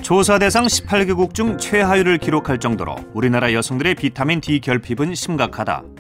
조사 대상 18개국 중 최하위를 기록할 정도로 우리나라 여성들의 비타민 D 결핍은 심각하다.